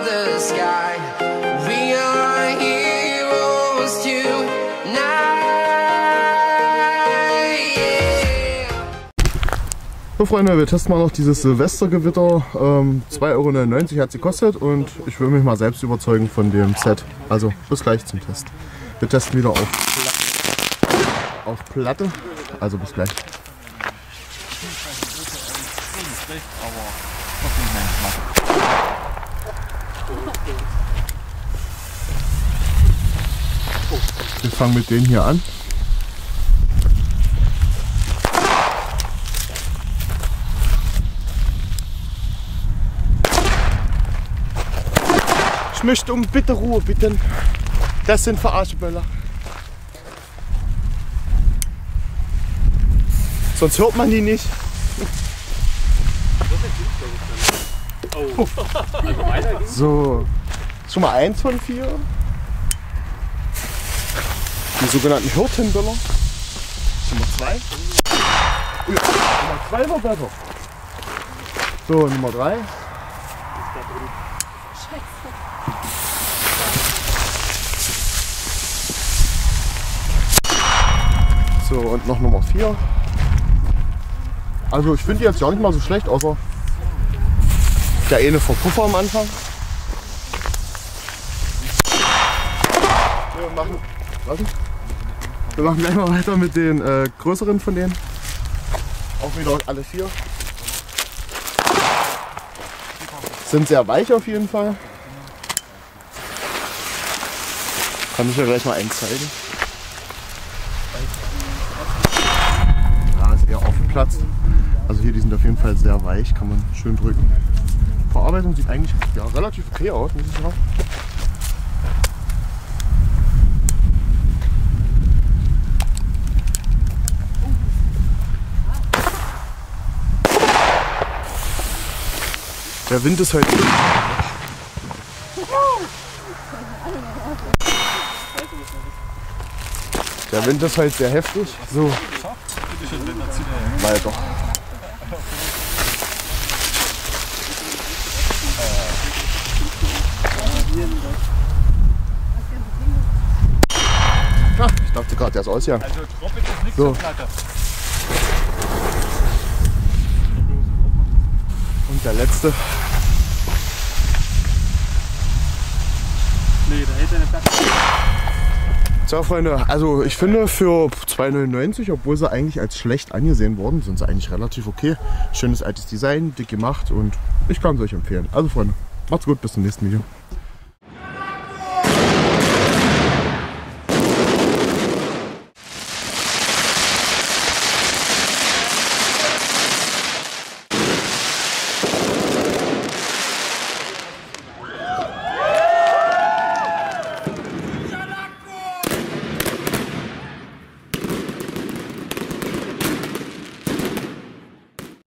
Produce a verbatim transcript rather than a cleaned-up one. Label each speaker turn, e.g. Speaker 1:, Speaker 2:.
Speaker 1: the sky. We are heroes tonight. Yeah.
Speaker 2: So Freunde, wir testen mal noch dieses Silvestergewitter. Ähm, zwei Euro neunundneunzig hat sie gekostet und ich will mich mal selbst überzeugen von dem Set. Also bis gleich zum Test. Wir testen wieder auf, auf Platte. Also bis gleich. Wir fangen mit denen hier an. Ich möchte um bitte Ruhe bitten. Das sind Verarscheböller. Sonst hört man die nicht. Oh. So, schon mal eins von vier. Die sogenannten Hirtenböller. Nummer zwei. Oh ja, Nummer zwei war besser. So, Nummer drei. So, und noch Nummer vier. Also ich finde die jetzt gar nicht mal so schlecht, außer der eine Verpuffer am Anfang. Wir machen, was? Wir machen gleich mal weiter mit den äh, größeren von denen. Auch wieder alle vier. Sind sehr weich auf jeden Fall. Kann ich ja gleich mal eins zeigen. Ja, ist eher aufgeplatzt. Also hier, die sind auf jeden Fall sehr weich, kann man schön drücken. Verarbeitung sieht eigentlich ja, relativ okay aus, muss ich sagen. Der Wind ist heute. Der Wind ist halt sehr heftig. So. Weiter. Ah, ich dachte gerade, der ist aus, ja.
Speaker 3: Also Tropic ist nichts
Speaker 2: so.
Speaker 3: für Platte.
Speaker 2: Und der letzte.
Speaker 3: Nee, da hält er eine Platte.
Speaker 2: So Freunde, also ich finde für zwei neunundneunzig, obwohl sie eigentlich als schlecht angesehen wurden, sind sie eigentlich relativ okay. Schönes altes Design, dick gemacht und ich kann es euch empfehlen. Also Freunde, macht's gut, bis zum nächsten Video.